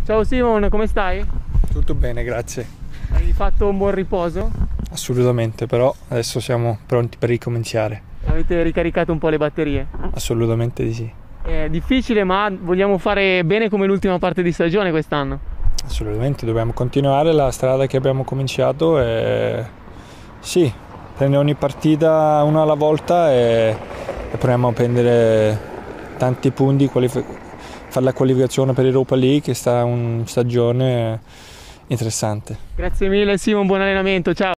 Ciao Simon, come stai? Tutto bene, grazie. Hai fatto un buon riposo? Assolutamente, però adesso siamo pronti per ricominciare. Avete ricaricato un po' le batterie? Assolutamente di sì. È difficile, ma vogliamo fare bene come l'ultima parte di stagione quest'anno. Assolutamente, dobbiamo continuare la strada che abbiamo cominciato e sì, prendere ogni partita una alla volta e proviamo a prendere tanti punti, fare la qualificazione per Europa League, che sta una stagione interessante. Grazie mille Simon, buon allenamento, ciao!